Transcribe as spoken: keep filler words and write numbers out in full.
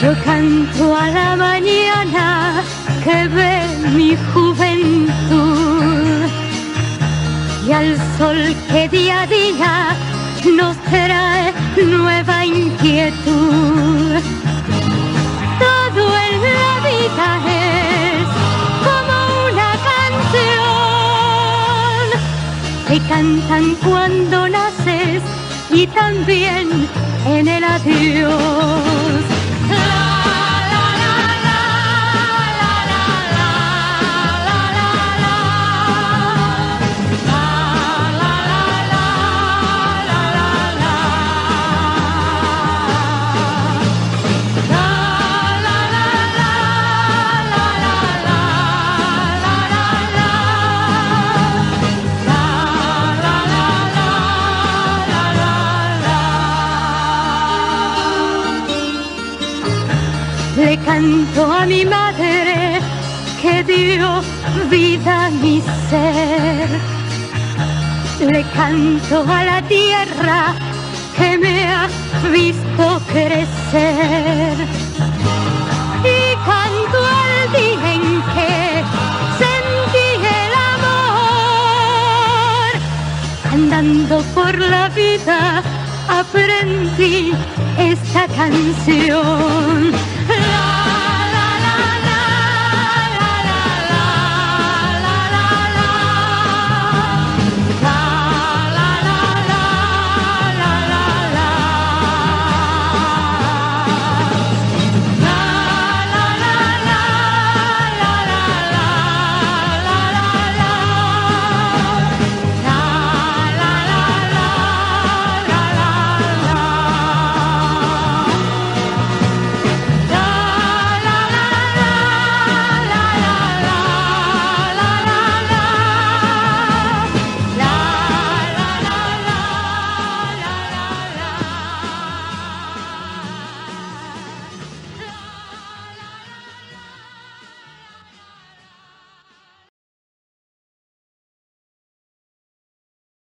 Yo canto a la mañana que ve mi juventud y al sol que día a día nos trae nueva inquietud. Todo en la vida es como una canción que cantan cuando naces y también en el adiós. Le canto a mi madre que dio vida a mi ser. Le canto a la tierra que me ha visto crecer. Y canto al día en que sentí el amor. Andando por la vida aprendí esta canción.